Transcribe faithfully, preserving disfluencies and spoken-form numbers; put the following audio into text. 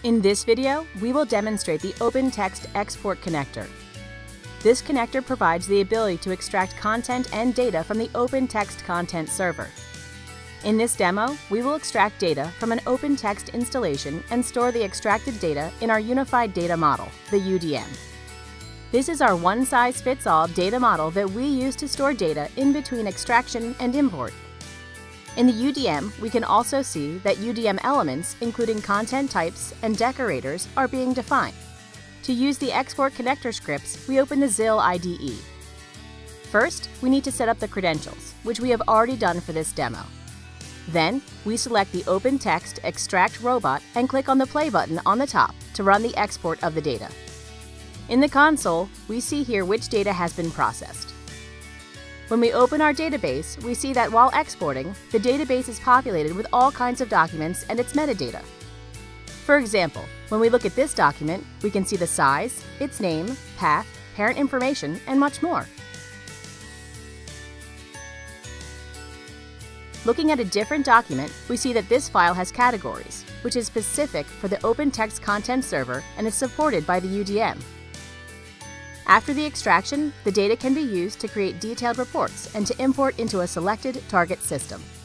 In this video, we will demonstrate the OpenText export connector. This connector provides the ability to extract content and data from the OpenText content server. In this demo, we will extract data from an OpenText installation and store the extracted data in our Unified Data Model, the U D M. This is our one-size-fits-all data model that we use to store data in between extraction and import. In the U D M, we can also see that U D M elements, including content types and decorators, are being defined. To use the export connector scripts, we open the Xillio I D E. First, we need to set up the credentials, which we have already done for this demo. Then, we select the OpenText Extract Robot and click on the play button on the top to run the export of the data. In the console, we see here which data has been processed. When we open our database, we see that while exporting, the database is populated with all kinds of documents and its metadata. For example, when we look at this document, we can see the size, its name, path, parent information, and much more. Looking at a different document, we see that this file has categories, which is specific for the OpenText content server and is supported by the U D M. After the extraction, the data can be used to create detailed reports and to import into a selected target system.